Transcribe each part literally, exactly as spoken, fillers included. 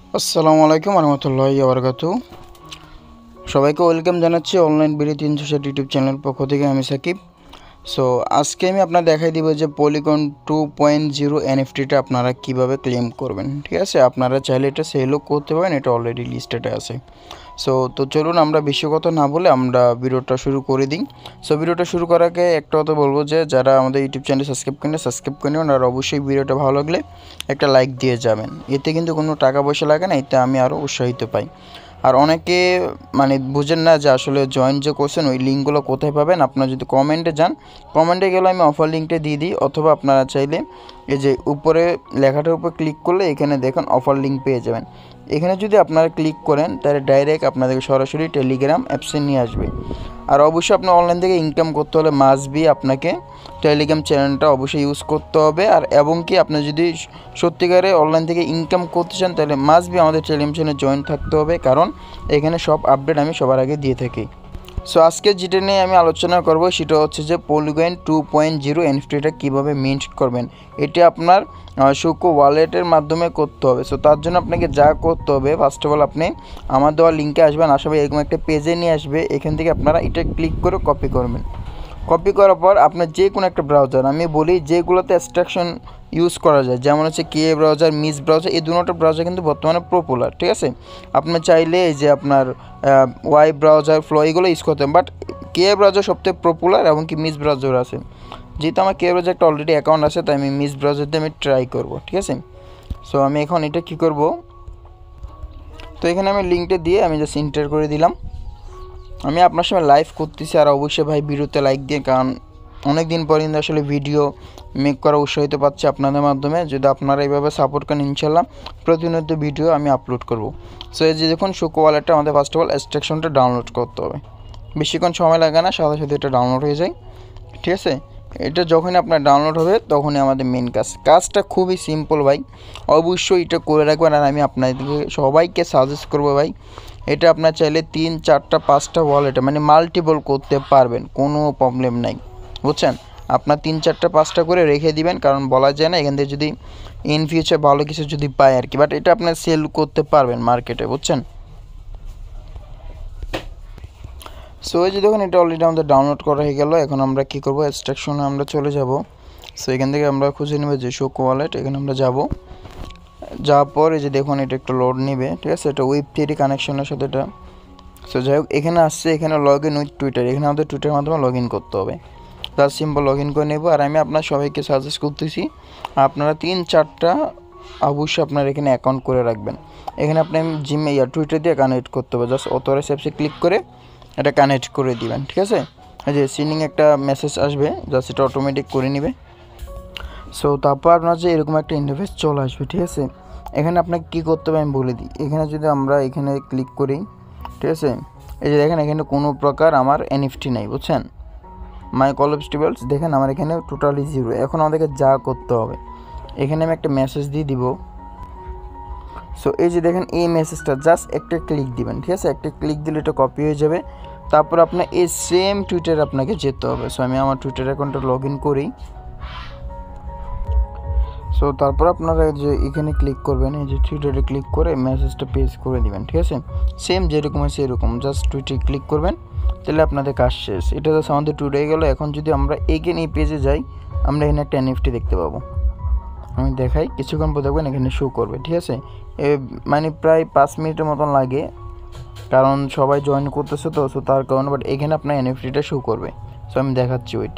আসসালামু আলাইকুম রহমতুল্লাহি ওয়া বারাকাতুহু। সবাইকে ওয়েলকাম জানাচ্ছি অনলাইন বিডি তিনশো ষাট ইউটিউব চ্যানেল পক্ষ থেকে। আমি সাকিব। সো আজকে আমি আপনার দেখাই দিব যে পলিগন টু পয়েন্ট জিরো এনএফটিটা আপনারা কিভাবে ক্লেম করবেন। ঠিক আছে, আপনারা চাইলে এটা সেলও করতে পারেন, এটা অলরেডি লিস্টেডে আছে। সো তো চলুন আমরা বেশি কথা না বলে আমরা ভিডিওটা শুরু করে দিই। সো ভিডিওটা শুরু করার আগে একটা কথা বলবো যে যারা আমাদের ইউটিউব চ্যানেল সাবস্ক্রাইব করেন সাবস্ক্রাইব করে নেবেন, আর অবশ্যই ভিডিওটা ভালো লাগলে একটা লাইক দিয়ে যাবেন। এতে কিন্তু কোনো টাকা পয়সা লাগে না, এতে আমি আরও উৎসাহিত পাই। আর অনেকে মানে বুঝেন না যে আসলে জয়েন যে করছেন ওই লিঙ্কগুলো কোথায় পাবেন। আপনারা যদি কমেন্টে যান, কমেন্টে গেলে আমি অফার লিঙ্কটা দিয়ে দিই, অথবা আপনারা চাইলে এই যে উপরে লেখাটার উপর ক্লিক করলে এখানে দেখুন অফার লিঙ্ক পেয়ে যাবেন। এখানে যদি আপনারা ক্লিক করেন তাহলে ডাইরেক্ট আপনাদেরকে সরাসরি টেলিগ্রাম অ্যাপসে নিয়ে আসবে। আর অবশ্যই আপনার অনলাইন থেকে ইনকাম করতে হলে মাস্ট বি আপনাকে টেলিগ্রাম চ্যানেলটা অবশ্যই ইউজ করতে হবে। আর এবং কি আপনি যদি সত্যিকারে অনলাইন থেকে ইনকাম করতে চান তাহলে মাস্ট বি আমাদের টেলিগ্রাম চ্যানেলে জয়েন থাকতে হবে, কারণ এখানে সব আপডেট আমি সবার আগে দিয়ে থাকি। সো আজকে যেটা নিয়ে আমি আলোচনা করব সেটা হচ্ছে যে পলিগন টু পয়েন্ট জিরো এনএফটিটা কীভাবে মিন্ট করবেন। এটি আপনার সুকু ওয়ালেটের মাধ্যমে করতে হবে। সো তার জন্য আপনাকে যা করতে হবে, ফার্স্ট অফ অল আপনি আমার দেওয়া লিঙ্কে আসবেন, আসবে এরকম একটা পেজে নিয়ে আসবে। এখান থেকে আপনারা এটা ক্লিক করে কপি করবেন। কপি করার পর আপনার যে কোনো একটা ব্রাউজার, আমি বলি যেগুলোতে এক্সট্রাকশন ইউজ করা যায়, যেমন হচ্ছে কে ব্রাউজার, মিস ব্রাউজার, এই দুটো ব্রাউজার কিন্তু বর্তমানে পপুলার। ঠিক আছে, আপনি চাইলে এই যে আপনার ওয়াই ব্রাউজার, ফ্লো এগুলো ইউজ করতে হবে, বাট কে ব্রাউজার সবথেকে পপুলার এবং কি মিস ব্রাউজার আছে। যেহেতু আমার কে ব্রাউজার একটা অলরেডি অ্যাকাউন্ট আছে, তাই আমি মিস ব্রাউজার দিয়ে আমি ট্রাই করব। ঠিক আছে, সো আমি এখন এটা কী করব, তো এখানে আমি লিঙ্কটা দিয়ে আমি জাস্ট এন্টার করে দিলাম। আমি আপনার সঙ্গে লাইভ করতেছি, আর অবশ্যই ভাই ভিডিওতে লাইক দিয়ে, কারণ অনেক দিন পর কিন্তু আসলে ভিডিও মেক করা উৎসাহিত পাচ্ছি আপনাদের মাধ্যমে। যদি আপনারা এইভাবে সাপোর্ট করেন ইনশাল্লাহ প্রতিনিয়ত ভিডিও আমি আপলোড করব। সো এই যে দেখুন সুকু ওয়ালেটটা আমাদের ফার্স্ট অফ অল এক্সট্রাকশনটা ডাউনলোড করতে হবে। বেশিক্ষণ সময় লাগে না, সাথে সাথে এটা ডাউনলোড হয়ে যায়। ঠিক আছে, এটা যখনই আপনার ডাউনলোড হবে তখনই আমাদের মেন কাজ। কাজটা খুবই সিম্পল ভাই, অবশ্যই এটা করে রাখবেন। আর আমি আপনাদেরকে সবাইকে সাজেস্ট করবো ভাই, এটা আপনার চাইলে তিন চারটা পাঁচটা ওয়ালেটে মানে মাল্টিপল করতে পারবেন, কোনো প্রবলেম নাই, বুঝছেন। আপনার তিন চারটা পাঁচটা করে রেখে দিবেন, কারণ বলা যায় না এখান থেকে যদি ইন ফিউচার ভালো কিছু যদি পায় আর কি, বাট এটা আপনার সেল করতে পারবেন মার্কেটে, বুঝছেন। সো এই যে দেখুন এটা অলরেডি আমাদের ডাউনলোড করা হয়ে গেল। এখন আমরা কী করবো, এক্সট্রাকশনে আমরা চলে যাব। সো এখান থেকে আমরা খুঁজে নেব যে সুকু ওয়ালেট, এখানে আমরা যাব। যাওয়ার পর এই যে দেখুন এটা একটু লোড নেবে। ঠিক আছে, এটা ওয়েব থ্রি কানেকশনের সাথে এটা। সো যাই হোক এখানে আসছে, এখানে লগ ইন উইথ টুইটার, এখানে আমাদের টুইটারের মাধ্যমে লগ ইন করতে হবে। তার সিম্পল লগ ইন করে নেব। আর আমি আপনার সবাইকে সাজেস্ট করতেছি আপনারা তিন চারটা অবশ্যই আপনার এখানে অ্যাকাউন্ট করে রাখবেন। এখানে আপনি জিমে ইয়া টুইটার দিয়ে কানেক্ট করতে হবে, জাস্ট অথরাইজ অ্যাপসে ক্লিক করে এটা কানেক্ট করে দিবেন। ঠিক আছে, এই যে সিনিং একটা মেসেজ আসবে, জাস্ট এটা অটোমেটিক করে নেবে। সো তারপর আপনার যে এরকম একটা ইন্টারফেস চলে আসবে। ঠিক আছে, এখানে আপনাকে কী করতে হবে আমি বলে দিই। এখানে যদি আমরা এখানে ক্লিক করি, ঠিক আছে, এই যে দেখেন এখানে কোনো প্রকার আমার এনএফটি নাই, বুঝছেন। মাই কলেবস্টিবলস দেখেন আমার এখানে টোটালি জিরো। এখন আমাদেরকে যা করতে হবে, এখানে আমি একটা মেসেজ দিয়ে দিব। সো এই যে দেখেন এই মেসেজটা জাস্ট একটা ক্লিক দিবেন। ঠিক আছে, একটা ক্লিক দিলে এটা কপি হয়ে যাবে। তারপর আপনার এই সেম টুইটার আপনাকে যেতে হবে। সো আমি আমার টুইটার অ্যাকাউন্টটা লগ ইন করি। সো তারপর আপনারা যে এখানে ক্লিক করবেন, এই যে টুইটারে ক্লিক করে মেসেজটা পেস্ট করে দিবেন। ঠিক আছে, সেম যেরকম আছে এরকম জাস্ট টুইটারে ক্লিক করবেন, তাহলে আপনাদের কাজ শেষ। এটা জাস্ট আমাদের টুইট হয়ে গেলো। এখন যদি আমরা এগেন এই পেজে যাই, আমরা এখানে একটা এনএফটি দেখতে পাবো। আমি দেখাই, কিছুক্ষণ পর দেখবেন এখানে শো করবে। ঠিক আছে, মানে প্রায় পাঁচ মিনিটের মতন লাগে, কারণ সবাই জয়েন করতেছে তো, সো তার কারণে। বাট এখানে আপনার এনএফটিটা শো করবে। সো আমি দেখাচ্ছি, ওইট।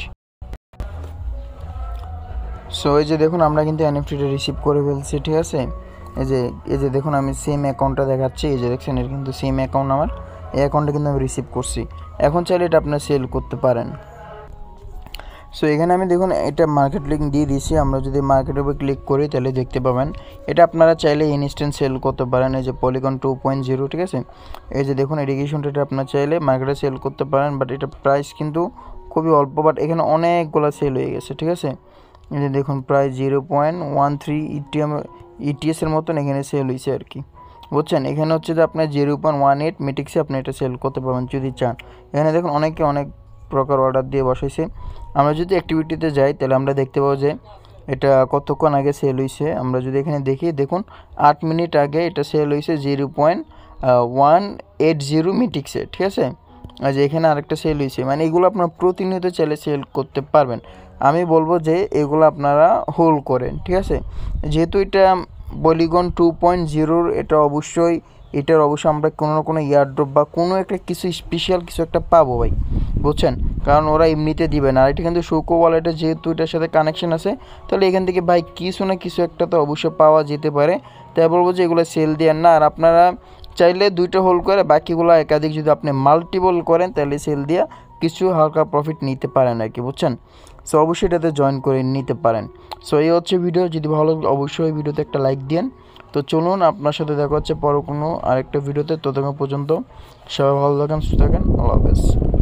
সো এই যে দেখুন আমরা কিন্তু এনএফটিটা রিসিভ করে ফেলছি। ঠিক আছে, এই যে এই যে দেখুন আমি সেম অ্যাকাউন্টটা দেখাচ্ছি, এই যে দেখছেন এটা কিন্তু সেম অ্যাকাউন্ট আমার, এই অ্যাকাউন্টটা কিন্তু আমি রিসিভ করছি। এখন চাইলে এটা আপনার সেল করতে পারেন। সো এখানে আমি দেখুন এটা মার্কেট লিঙ্ক দিয়ে দিয়েছি। আমরা যদি মার্কেটের উপর ক্লিক করি তাহলে দেখতে পাবেন এটা আপনারা চাইলে ইনস্ট্যান্ট সেল করতে পারেন। এই যে পলিগন টু পয়েন্ট জিরো, ঠিক আছে, এই যে দেখুন এডুকেশনটা এটা আপনার চাইলে মার্কেটে সেল করতে পারেন, বাট এটা প্রাইস কিন্তু খুবই অল্প, বাট এখানে অনেকগুলো সেল হয়ে গেছে। ঠিক আছে, এই যে দেখুন প্রায় zero point one three ETM ইটিএসের মতন এখানে সেল হয়েছে আর কি, বুঝছেন। এখানে হচ্ছে যে আপনার জিরো পয়েন্ট ওয়ান এইট মেটিক্সে আপনি এটা সেল করতে পারবেন যদি চান। এখানে দেখুন অনেকে অনেক প্রকার অর্ডার দিয়ে বসাইছে। আমরা যদি অ্যাক্টিভিটিতে যাই তাহলে আমরা দেখতে পাবো যে এটা কতক্ষণ আগে সেল হয়েছে আমরা যদি এখানে দেখি, দেখুন আট মিনিট আগে এটা সেল হয়েছে zero point one eight zero মিটিক্সে, ঠিক আছে। আর যে এখানে আরেকটা সেল হয়েছে, মানে এগুলো আপনার প্রতিনিয়ত চাইলে সেল করতে পারবেন। আমি বলবো যে এগুলো আপনারা হোল্ড করেন, ঠিক আছে। যেহেতু এটা পলিগন টু পয়েন্ট জিরোর, এটা অবশ্যই এটার অবশ্যই আমরা কোনো না কোনো এয়ারড্রপ বা কোনো একটা কিছু স্পেশাল কিছু একটা পাবো ভাই, বুঝছেন, কারণ ওরা এমনিতে দিবে না। আর এটা কিন্তু সুকো ওয়ালেটে যেহেতু এটার সাথে কানেকশন আছে, তাহলে এখান থেকে ভাই কিছু না কিছু একটা তো অবশ্যই পাওয়া যেতে পারে। তাই বলবো যে এগুলো সেল দেওয়ার না। আর আপনারা চাইলে দুইটা হোল্ড করে বাকিগুলো একাধিক যদি আপনি মাল্টিপল করেন তাহলে সেল দিয়ে কিছু হালকা প্রফিট নিতে পারেন আর কি, বুঝছেন। সো অবশ্যই এটাতে জয়েন করে নিতে পারেন। সো এই হচ্ছে ভিডিও, যদি ভালো লাগে অবশ্যই ভিডিওতে একটা লাইক দিন। তো চলুন আপনার সাথে দেখা হচ্ছে পরে কোনো আরেকটা ভিডিওতে। ততক্ষণ পর্যন্ত সবাই ভালো থাকেন, সুস্থ থাকেন, আল্লাহ হাফেজ।